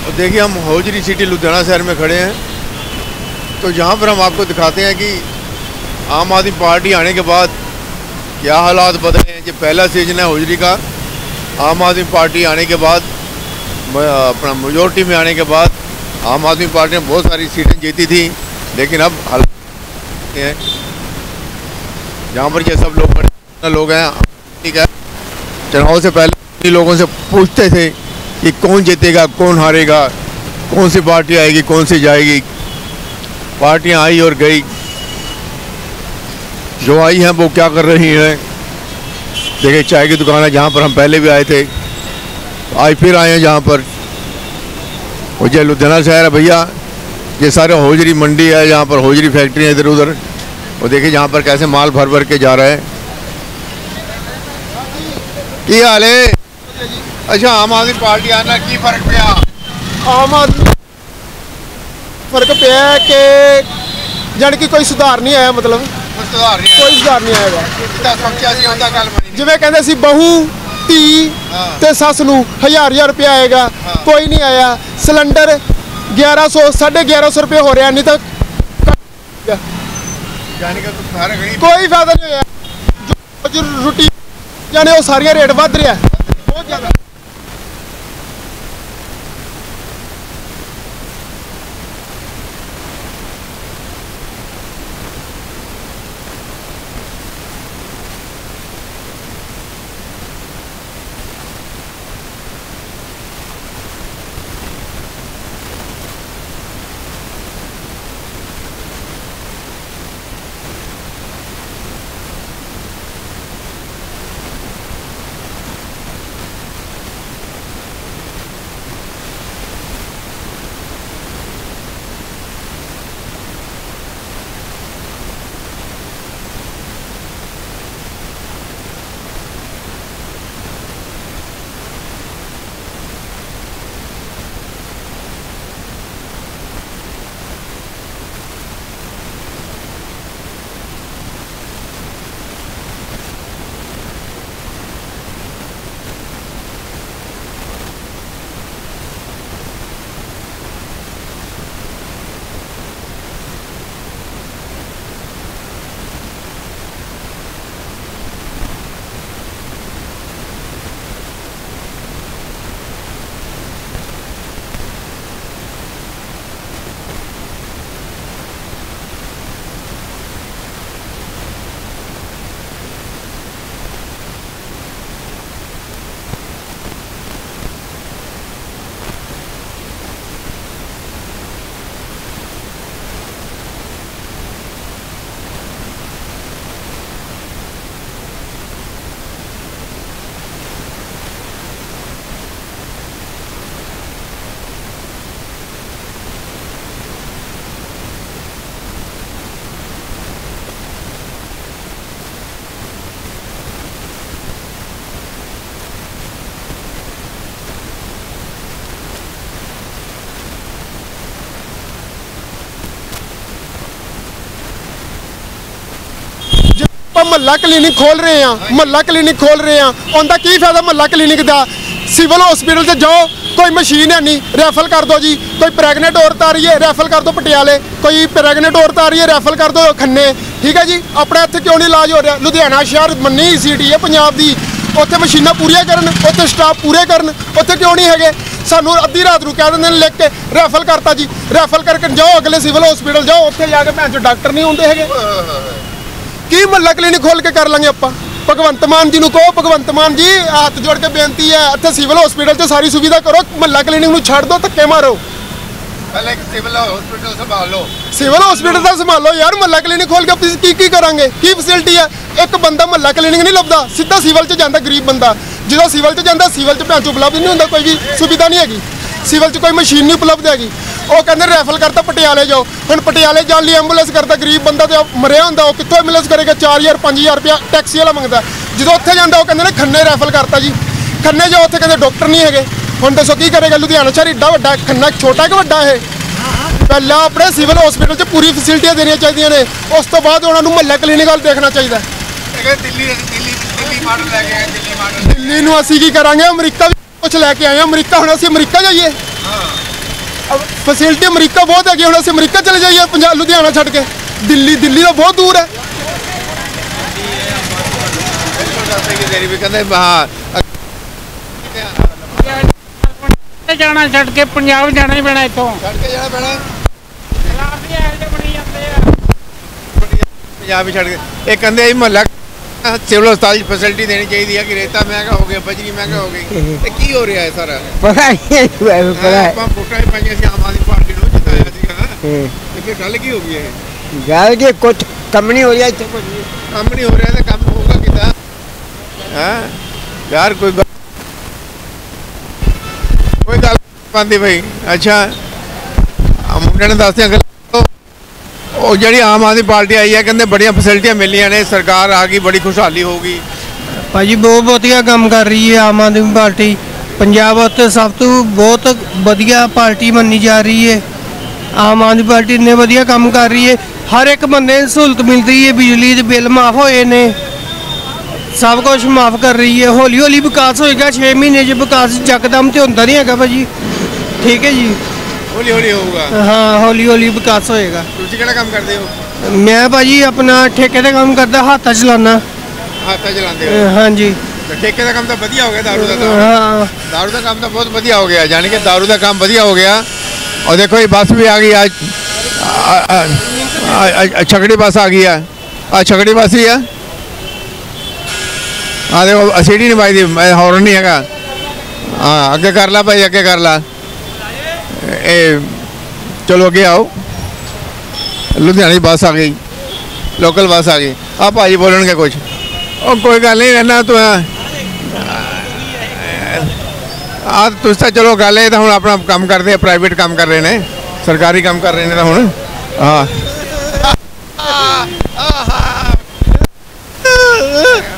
और देखिए हम हौजरी सिटी लुधियाना शहर में खड़े हैं, तो यहाँ पर हम आपको दिखाते हैं कि आम आदमी पार्टी आने के बाद क्या हालात बदले हैं। ये पहला सीजन है हौजरी का। आम आदमी पार्टी आने के बाद, अपना मेजोरिटी में आने के बाद आम आदमी पार्टी ने बहुत सारी सीटें जीती थी, लेकिन अब हालात हैं जहाँ पर ये सब लोग हैं। ठीक है, चुनाव से पहले लोगों से पूछते थे कि कौन जीतेगा, कौन हारेगा, कौन सी पार्टी आएगी, कौन सी जाएगी। पार्टियां आई और गई, जो आई हैं वो क्या कर रही हैं। देखिए चाय की दुकान है जहाँ पर हम पहले भी आए थे, आज फिर आए हैं जहाँ पर। और ये लुधियाना शहर है भैया, ये सारे हौजरी मंडी है, जहाँ पर हौजरी फैक्ट्री है इधर उधर। और देखिए जहाँ पर कैसे माल भर भर के जा रहा है। की हाल है? अच्छा, आम आदमी पार्टी आना की फर्क पिया? आम आदमी फर्क पिया है कि जान कि कोई सुधार नहीं आया, मतलब कोई सुधार नहीं आएगा। जिवें कहते सी बहू धी ते सस नूं 1000 रुपया आएगा, कोई नहीं आया। सिलेंडर 1100 1150 रुपये हो रहा, नहीं तो कोई फायदा नहीं होया। जो रोटी जाने वो सारिया रेट बढ़ रहा है बहुत ज़्यादा। महल्ला क्लीनिक खोल रहे हैं, महल्ला क्लीनिक खोल रहे हैं, उनका की फायदा महल्ला क्लीनिक का? सिविल हॉस्पिटल से जाओ, कोई मशीन है नहीं, रैफल कर दो जी। कोई प्रेगनेंट औरत आ रही है, रैफल कर दो पटियाले। कोई प्रेगनेंट औरत आ रही है, रैफल कर दो खन्ने। ठीक है जी, अपने इतने क्यों नहीं इलाज हो रहा? लुधियाना शहर मन्नी सिटी है पंजाब की, उत्थे मशीनां पूरियां करन, उत्थे स्टाफ पूरे करन, उत्थे क्यों नहीं है? सानू अद्धी रात को कह देंगे लिख के रैफल करता जी, रैफल करके जाओ अगले सिविल हॉस्पिटल जाओ, उत्थे जाके भैन चो डॉक्टर नहीं होंदे है। की महल्ला क्लीनिक खोल के कर लेंगे आप? भगवंत मान जी को कहो, भगवंत मान जी हाथ जोड़ के बेनती है, इतने सिविल हॉस्पिटल से सारी सुविधा करो, महल्ला क्लीनिक छड़ दो, धक्के मारो। पहले सिविल हॉस्पिटल संभालो, सिविल हॉस्पिटल का संभालो यार। महल्ला क्लीनिक खोल के की करांगे? की फैसिलिटी है? एक बंदा महल्ला क्लीनिक नहीं लभदा, सीधा सिविल च जाता गरीब बंदा। जो सिविल च जाता, सिविल च भैन चो उपलब्ध नहीं होंदा, कोई भी सुविधा नहीं हैगी। सिविल च कोई मशीन नहीं उपलब्ध हैगी। वो कहते रैफल करता पटियाले जाओ। हुण पटियाले जाने लिए एंबूलेंस करता गरीब बंदा तो मरिया होंदा, वो कित्थों एंबूलेंस करेगा? 4000 5000 रुपया टैक्सी वाला मंगता। जो उत्थे जांदा वो कहते खन्ने रैफल करता जी, खन्ने जाओ, उत्थे कहते डॉक्टर नहीं है। हुण दसो की करेगा? लुधियाना शहर एड्डा वड्डा, खन्ना छोटा कि वड्डा है? पहला अपने सिविल हॉस्पिटल च पूरी फैसिलिटियां देनियां चाहिए ने, उस तो बाद उन्होंने महल्ला क्लीनिक वाल देखना चाहिए। दिल्ली नूं असीं की करांगे? अमरीका भी कुछ लैके आए, अमरीका हुण असीं अमरीका जाइए? ਫੈਸਿਲਿਟੀ ਅਮਰੀਕਾ ਬਹੁਤ ਹੈਗੀ, ਹੁਣ ਅਸੀਂ ਅਮਰੀਕਾ ਚਲੇ ਜਾਈਏ ਪੰਜਾਬ ਲੁਧਿਆਣਾ ਛੱਡ ਕੇ? ਦਿੱਲੀ ਤਾਂ ਬਹੁਤ ਦੂਰ ਹੈ। ਤੇਰੀ ਵੀ ਕਹਿੰਦੇ ਹਾਂ ਜਾਣਾ ਛੱਡ ਕੇ ਪੰਜਾਬ ਜਾਣਾ ਹੀ ਪੈਣਾ, ਇੱਥੋਂ ਛੱਡ ਕੇ ਜਾਣਾ ਪੈਣਾ ਖਿਲਾਫ ਇਹੋ ਜਿਹੇ ਬਣੀ ਜਾਂਦੇ ਆ। ਪੰਜਾਬ ਹੀ ਛੱਡ ਕੇ। ਇਹ ਕਹਿੰਦੇ ਜੀ ਮੁਹੱਲਾ ਸਿਵਲ ਹਸਪਤਾਲ 'ਚ ਫੈਸਿਲਿਟੀ ਦੇਣੀ ਚਾਹੀਦੀ ਹੈ ਕਿ ਰੇਤਾ ਮਹਿੰਗਾ ਹੋ ਗਿਆ, ਬਜਰੀ ਮਹਿੰਗਾ ਹੋ ਗਈ। ਇਹ ਕੀ ਹੋ ਰਿਹਾ ਹੈ ਸਾਰਾ? ਪਤਾ ਨਹੀਂ ਪਤਾ ਆਪਾਂ ਵੋਟਾਂ ਹੀ ਪਾਈਆਂ ਸੀ ਆਮ ਆਦਮੀ ਪਾਰਟੀ ਨੂੰ, ਜਿਤਾਇਆ ਸੀਗਾ। ਤੇ ਫਿਰ ਗੱਲ ਕੀ ਹੋ ਗਈ ਹੈ? ਗੱਲ ਕਿ ਕੁਛ ਕੰਮ ਨਹੀਂ ਹੋ ਰਿਹਾ ਇੱਥੇ, ਕੁਝ ਕੰਮ ਨਹੀਂ ਹੋ ਰਿਹਾ ਤਾਂ ਕੰਮ ਹੋਊਗਾ ਕਿੱਦਾਂ? ਹਾਂ ਯਾਰ ਕੋਈ ਗੱਲ ਪਾਉਂਦੀ ਬਈ। ਅੱਛਾ ਮੁੰਡੇ ਨੇ ਦੱਸਦੇ ਅੰਕਲ ਉਹ ਜਿਹੜੀ ਆਮ ਆਦਮੀ ਪਾਰਟੀ ਆਈ ਹੈ, ਕਹਿੰਦੇ ਬੜੀਆਂ ਫੈਸਿਲਿਟੀਆਂ ਮਿਲੀਆਂ ਨੇ, ਸਰਕਾਰ ਆ ਗਈ, ਬੜੀ ਖੁਸ਼ਹਾਲੀ ਹੋਊਗੀ। ਭਾਜੀ ਬਹੁਤ ਵਧੀਆ ਕੰਮ ਕਰ ਰਹੀ ਹੈ ਆਮ ਆਦਮੀ ਪਾਰਟੀ, ਪੰਜਾਬ ਉੱਤੇ ਸਭ ਤੋਂ ਬਹੁਤ ਵਧੀਆ ਪਾਰਟੀ ਮੰਨੀ ਜਾ ਰਹੀ ਹੈ। ਆਮ ਆਦਮੀ ਪਾਰਟੀ ਨੇ ਵਧੀਆ ਕੰਮ ਕਰ ਰਹੀ ਹੈ, ਹਰ ਇੱਕ ਬੰਦੇ ਨੂੰ ਸਹੂਲਤ ਮਿਲ ਰਹੀ ਹੈ, ਬਿਜਲੀ ਦੇ ਬਿੱਲ ਮਾਫ ਹੋਏ ਨੇ, ਸਭ ਕੁਝ ਮਾਫ ਕਰ ਰਹੀ ਹੈ। ਹੌਲੀ ਹੌਲੀ ਵਿਕਾਸ ਹੋਏਗਾ, 6 ਮਹੀਨੇ 'ਚ ਵਿਕਾਸ ਯਕਦਮ ਤੇ ਹੁੰਦਾ ਨਹੀਂ ਹੈਗਾ ਭਾਜੀ, ਠੀਕ ਹੈ ਜੀ। ਹੌਲੀ ਹੌਲੀ ਹੋਊਗਾ। ਹਾਂ ਹੌਲੀ ਹੌਲੀ ਵਿਕਾਸ ਹੋਏਗਾ। ਤੁਸੀਂ ਕਿਹੜਾ ਕੰਮ ਕਰਦੇ ਹੋ? ਮੈਂ ਭਾਜੀ ਆਪਣਾ ਠੇਕੇ ਦਾ ਕੰਮ ਕਰਦਾ, ਹੱਥਾਂ ਚਲਾਉਣਾ। ਹੱਥਾਂ ਚਲਾਉਂਦੇ ਹੋ? ਹਾਂਜੀ। ਠੇਕੇ ਦਾ ਕੰਮ ਤਾਂ ਵਧੀਆ ਹੋ ਗਿਆ, ਦਾਰੂ ਦਾ ਹਾਂ ਦਾਰੂ ਦਾ ਕੰਮ ਤਾਂ ਬਹੁਤ ਵਧੀਆ ਹੋ ਗਿਆ, ਯਾਨੀ ਕਿ ਦਾਰੂ ਦਾ ਕੰਮ ਵਧੀਆ ਹੋ ਗਿਆ। और देखो ये बस भी आ गई आज, छकड़ी बस आ गई है, छकड़ी बस ही है। हाँ देखो सीढ़ी नहीं पाई थी, हॉर्न नहीं है। हाँ अगे कर ला भाई, अगे कर ला। चलो अगे आओ, लुधियाना की बस आ गई, लोकल बस आ गई। आप भाजी बोलने कुछ और कोई गल नहीं रहना तो तुस तो चलो गल है, हम अपना काम करते हैं, प्राइवेट काम कर रहे हैं, सरकारी काम कर रहे हैं तो हम। हाँ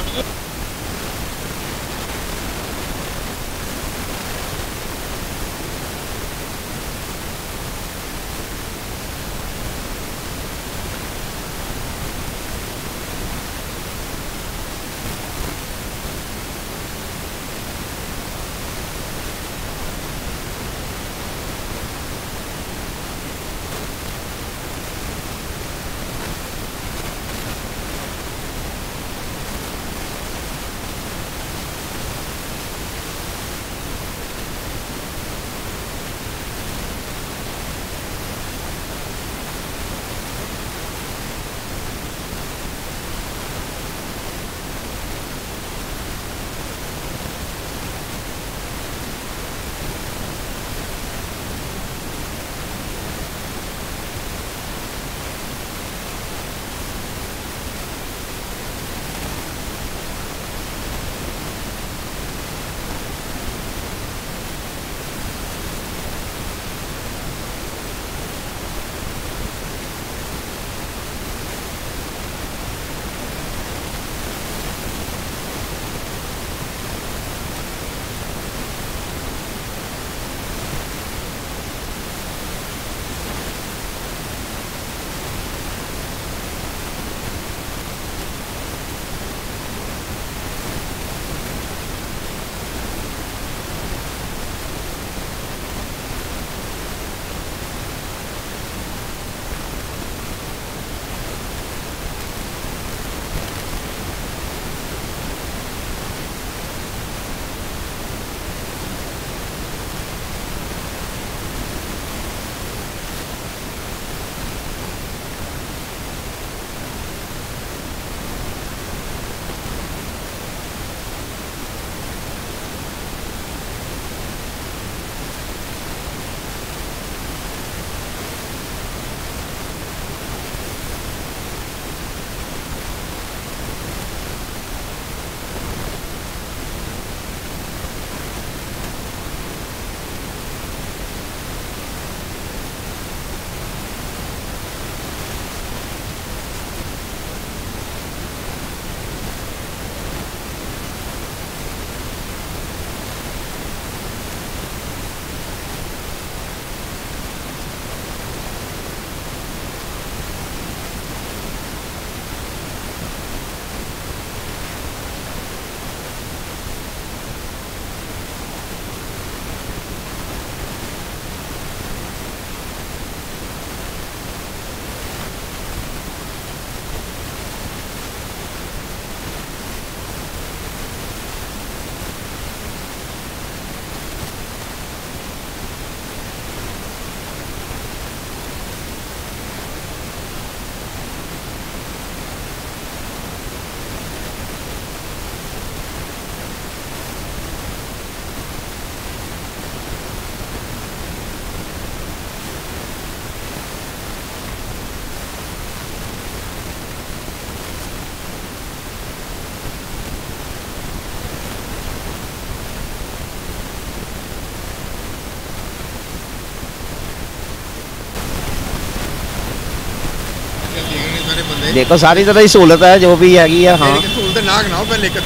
देखो सारी तरह की सहूलत है जो भी हैगी है। हाँ सहूलत ना गिनाओ पहले एक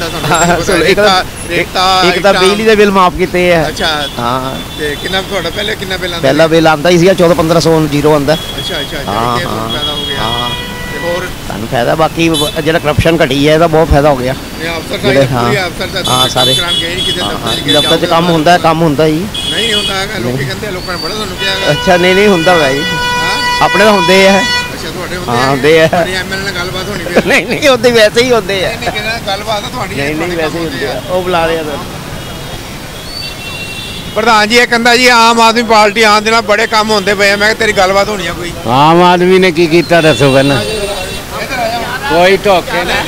ਤਾਂ ਬਿਜਲੀ ਦੇ ਬਿੱਲ ਮਾਫ ਕੀਤੇ ਹੈ। ਅੱਛਾ ਹਾਂ ਤੇ ਕਿੰਨਾ ਤੁਹਾਡਾ ਕਿੰਨਾ ਬਿੱਲ ਆਉਂਦਾ? ਪਹਿਲਾ ਬਿੱਲ ਆਉਂਦਾ ਹੀ ਸੀਗਾ 14-1500 ਜ਼ੀਰੋ ਆਉਂਦਾ। ਅੱਛਾ ਅੱਛਾ ਹਾਂ ਫਾਇਦਾ ਹੋ ਗਿਆ। ਹਾਂ ਤੇ ਹੋਰ ਤੁਹਾਨੂੰ ਫਾਇਦਾ ਬਾਕੀ ਜਿਹੜਾ ਕਰਪਸ਼ਨ ਘਟੀ ਹੈ ਇਹਦਾ ਬਹੁਤ ਫਾਇਦਾ ਹੋ ਗਿਆ। ਅਫਸਰ ਜਿਹੜੇ ਅਫਸਰ ਹਾਂ ਸਾਰੇ ਦਫ਼ਤਰ 'ਚ ਕੰਮ ਹੁੰਦਾ ਹੀ ਨਹੀਂ ਹੁੰਦਾ ਹੈਗਾ। ਲੋਕੀ ਕਹਿੰਦੇ ਲੋਕਾਂ ਨੇ ਬੜਾ ਤੁਹਾਨੂੰ ਕਿਹਾ। ਅੱਛਾ ਨਹੀਂ ਹੁੰਦਾ ਹੋਗਾ ਜੀ ਆਪਣੇ ਤਾਂ ਹੁੰਦੇ ਆ। ਅੱਛਾ ਤੁਹਾਡੇ ਹਾਂ ਹੁੰਦੇ ਆ। ਐਮਐਲਏ ਨਾਲ ਗੱਲਬਾਤ ਹੋਣੀ ਫਿਰ ਨਹੀਂ ਹੁੰਦੇ ਵੈਸੇ ਹੀ ਹੁੰਦੇ ਆ। ਨਹੀਂ ਕਿਹਨਾਂ ਗੱਲਬਾਤ ਆ ਤੁਹਾਡੀ? ਨਹੀਂ ਵੈਸੇ ਹੀ ਹੁੰਦੇ ਆ ਉਹ ਬੁਲਾ ਰਹੇ ਆ। ਪ੍ਰਧਾਨ ਜੀ ਇਹ ਕਹਿੰਦਾ ਜੀ ਆਮ ਆਦਮੀ ਪਾਰਟੀ ਆਉਣ ਦੇ ਨਾਲ ਬੜੇ ਕੰਮ ਹੁੰਦੇ ਪਏ ਆ। ਮੈਂ ਕਿਹਾ ਤੇਰੀ ਗੱਲਬਾਤ ਹੋਣੀ ਆ ਕੋਈ? ਆਮ ਆਦਮੀ ਨੇ ਕੀ ਕੀਤਾ ਦੱਸੋ ਪਹਿਲਾਂ? ਕੋਈ ਧੋਖੇ ਨਾਲ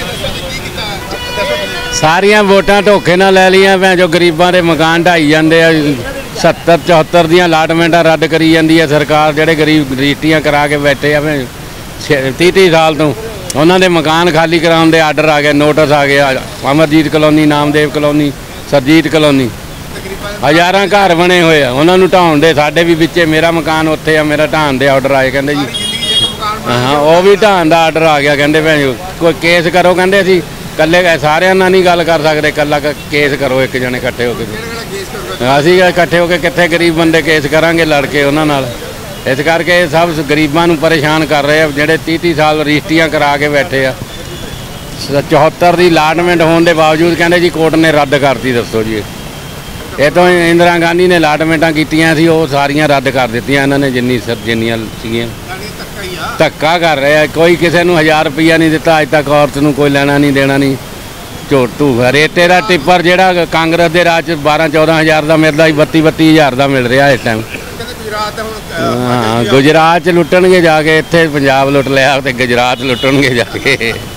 ਸਾਰੀਆਂ ਵੋਟਾਂ ਧੋਖੇ ਨਾਲ ਲੈ ਲਈਆਂ। ਭੈਣ ਜੋ ਗਰੀਬਾਂ ਦੇ ਮਕਾਨ ਢਾਈ ਜਾਂਦੇ ਆ। 70-74 ਦੀਆਂ ਅਲਾਟਮੈਂਟਾਂ ਰੱਦ ਕਰੀ ਜਾਂਦੀ ਹੈ ਸਰਕਾਰ। ਜਿਹੜੇ ਗਰੀਬ ਰਜਿਸਟਰੀਆਂ ਕਰਾ ਕੇ ਬੈਠੇ ਆ 30 ਸਾਲ ਤੋਂ ਉਹਨਾਂ ਦੇ ਮਕਾਨ ਖਾਲੀ ਕਰਾਉਣ ਦੇ ਆਰਡਰ ਆ ਗਏ, ਨੋਟਿਸ ਆ ਗਿਆ। Amarjeet colony, Namdev colony, Surjeet colony ਹਜ਼ਾਰਾਂ ਘਰ ਬਣੇ ਹੋਏ ਆ ਉਹਨਾਂ ਨੂੰ ਢਾਉਣ ਦੇ। ਸਾਡੇ ਵੀ ਵਿੱਚੇ ਮੇਰਾ ਮਕਾਨ ਉੱਥੇ ਆ, ਮੇਰਾ ਢਾਉਣ ਦੇ ਆਰਡਰ ਆਏ। ਕਹਿੰਦੇ ਜੀ ਹਾਂ ਉਹ ਵੀ ਢਾਉਣ ਦਾ ਆਰਡਰ ਆ ਗਿਆ। ਕਹਿੰਦੇ ਭੈਣ ਕੋਈ ਕੇਸ ਕਰੋ। ਕਹਿੰਦੇ ਅਸੀਂ ਇਕੱਲੇ ਸਾਰਿਆਂ ਨਾਲ ਨਹੀਂ ਗੱਲ ਕਰ ਸਕਦੇ, ਇਕੱਲਾ ਕੇਸ ਕਰੋ ਇੱਕ ਜਣੇ ਇਕੱਠੇ ਹੋ ਕੇ। ਅਸੀਂ ਇਕੱਠੇ ਹੋ ਕੇ ਕਿੱਥੇ ਗਰੀਬ ਬੰਦੇ ਕੇਸ ਕਰਾਂਗੇ ਲੜ ਕੇ ਉਹਨਾਂ ਨਾਲ। ਇਸ ਕਰਕੇ ਇਹ ਸਭ ਗਰੀਬਾਂ ਨੂੰ ਪਰੇਸ਼ਾਨ ਕਰ ਰਹੇ ਆ। ਜਿਹੜੇ 30 ਸਾਲ ਰਜਿਸਟਰੀਆਂ ਕਰਾ ਕੇ ਬੈਠੇ ਆ। 74 ਦੀ ਅਲਾਟਮੈਂਟ ਹੋਣ ਦੇ ਬਾਵਜੂਦ ਕਹਿੰਦੇ ਜੀ ਕੋਰਟ ਨੇ ਰੱਦ ਕਰਤੀ। ਦੱਸੋ ਜੀ ਇਹ ਤੋਂ ਇੰਦਰਾ ਗਾਂਧੀ ਨੇ ਅਲਾਟਮੈਂਟਾਂ ਕੀਤੀਆਂ ਸੀ ਉਹ ਸਾਰੀਆਂ ਰੱਦ ਕਰ ਦਿੱਤੀਆਂ ਇਹਨਾਂ ਨੇ ਜਿੰਨੀਆਂ ਸੀਗੀਆਂ। ਧੱਕਾ ਕਰ ਰਹੇ ਆ। ਕੋਈ ਕਿਸੇ ਨੂੰ 1000 ਰੁਪਈਆ ਨਹੀਂ ਦਿੱਤਾ ਅੱਜ ਤੱਕ। ਔਰਤ ਨੂੰ ਕੋਈ ਲੈਣਾ ਨਹੀਂ ਦੇਣਾ ਨਹੀਂ। ਝੋਟੂ ਰੇਤੇ ਦਾ ਟਿੱਪਰ ਜਿਹੜਾ ਕਾਂਗਰਸ ਦੇ ਰਾਜ 'ਚ 12-14 ਹਜ਼ਾਰ ਦਾ ਮਿਲਦਾ ਸੀ 32-32 ਹਜ਼ਾਰ ਦਾ ਮਿਲ ਰਿਹਾ ਇਸ ਟਾਈਮ। ਹਾਂ ਗੁਜਰਾਤ 'ਚ ਲੁੱਟਣਗੇ ਜਾ ਕੇ। ਇੱਥੇ ਪੰਜਾਬ ਲੁੱਟ ਲਿਆ ਤੇ ਗੁਜਰਾਤ ਲੁੱਟਣਗੇ ਜਾ ਕੇ।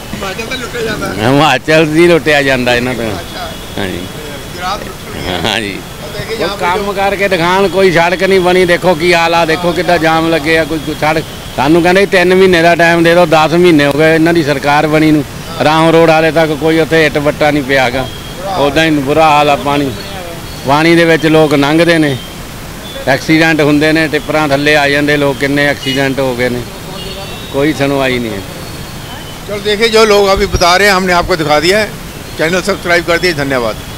ਹਿਮਾਚਲ ਦੀ ਲੁੱਟਿਆ ਜਾਂਦਾ ਇਹਨਾਂ ਤੋਂ। ਹਾਂਜੀ ਹਾਂਜੀ ਉਹ ਕੰਮ ਕਰਕੇ ਦਿਖਾਣ। ਕੋਈ ਸੜਕ ਨਹੀਂ ਬਣੀ। ਦੇਖੋ ਕੀ ਹਾਲ ਆ। ਦੇਖੋ ਕਿੱਦਾਂ ਜਾਮ ਲੱਗੇ ਆ। ਕੋਈ ਸੜਕ ਸਾਨੂੰ ਕਹਿੰਦੇ 3 ਮਹੀਨੇ ਦਾ ਟਾਈਮ ਦੇ ਦਿਓ। 10 ਮਹੀਨੇ ਹੋ ਗਏ ਇਹਨਾਂ ਦੀ ਸਰਕਾਰ ਬਣੀ ਨੂੰ। ਰਾਮ ਰੋਡ ਹਾਲੇ ਤੱਕ ਕੋਈ ਉੱਥੇ ਇੱਟ ਵੱਟਾ ਨਹੀਂ ਪਿਆ ਗਾ। ਉੱਦਾਂ ਹੀ ਬੁਰਾ ਹਾਲ ਆ। ਪਾਣੀ ਦੇ ਵਿੱਚ ਲੋਕ ਲੰਘਦੇ ਨੇ, ਐਕਸੀਡੈਂਟ ਹੁੰਦੇ ਨੇ। ਟਿੱਪਰਾਂ ਥੱਲੇ ਆ ਜਾਂਦੇ ਲੋਕ। ਕਿੰਨੇ ਐਕਸੀਡੈਂਟ ਹੋ गए ਨੇ, कोई सुनवाई नहीं है। चलो देखिए जो लोग अभी बता रहे हैं हमने आपको दिखा दिया है। चैनल सब्सक्राइब कर दिए। धन्यवाद।